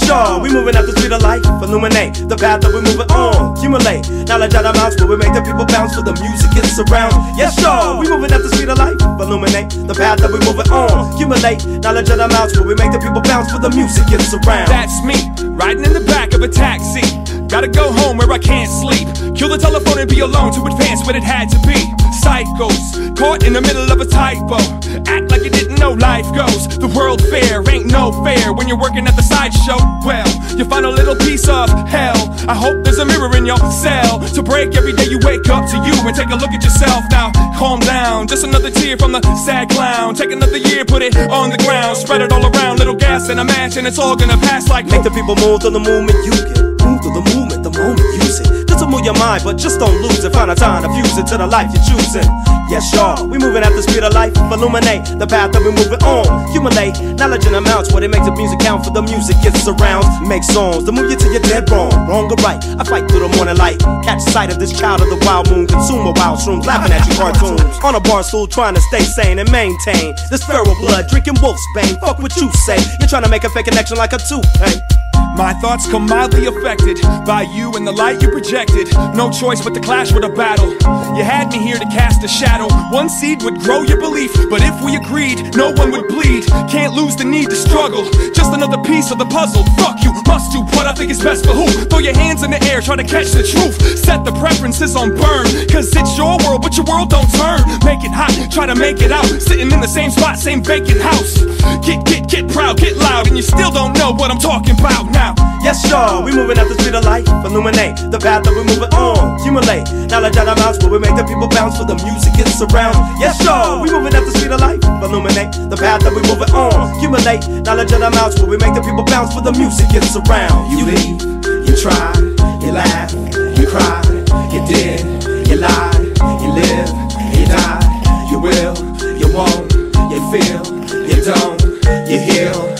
y'all, we moving at the speed of light. Illuminate the path that we're moving on. Accumulate knowledge at our mouths where we make the people bounce for the music gets around. Yes, y'all, we moving at the speed of light. Illuminate the path that we're moving on. Accumulate knowledge at our mouths where we make the people bounce for the music gets around. That's me, riding in the back of a taxi. Gotta go home where I can't sleep. Kill the telephone and be alone to advance what it had to be. Psychos, caught in the middle of a typo. Act like you didn't know life goes. The world fair ain't no fair when you're working at the sideshow. Well, you find a little piece of hell. I hope there's a mirror in your cell to break every day you wake up to you and take a look at yourself. Now, calm down, just another tear from the sad clown. Take another year, put it on the ground, spread it all around, little gas in a match, and it's all gonna pass like. Make the people move to the movement you get. Move to the movement, the moment use it. Just to move your mind, but just don't lose it. Find a time to fuse it to the life you're choosing. Yes, y'all, we moving at the speed of life. Illuminate the path that we're moving on. Accumulate knowledge in amounts where they make the music count for the music gets around. Make songs to move you till you're dead wrong. Wrong or right, I fight through the morning light. Catch sight of this child of the wild moon. Consume a wild shrooms, laughing at you cartoons. On a bar stool trying to stay sane and maintain this feral blood, drinking wolf's bane. Fuck what you say, you're trying to make a fake connection like a toupee. My thoughts come mildly affected by you and the light you projected. No choice but to clash with a battle. You had me here to cast a shadow. One seed would grow your belief, but if we agreed, no one would bleed. Can't lose the need to struggle. Just another piece of the puzzle. Fuck you, must do what I think is best for who? Throw your hands in the air, try to catch the truth. Set the preferences on burn, cause it's your world, but your world don't turn. Make it hot, try to make it out. Sitting in the same spot, same vacant house. Get proud, get loud, and you still don't know what I'm talking about now. Yes, y'all, we moving at the speed of light. Illuminate the path that we're moving on. Accumulate knowledge at our mouths where we make the people bounce for the music gets around. Yes, y'all, we moving at the speed of light. Illuminate the path that we're moving on. Accumulate knowledge at our mouths where we make the people bounce for the music gets around. You leave, you try, you laugh, you cry, you did, you lied, you live, you die, you will, you won't, you feel, you don't, you heal.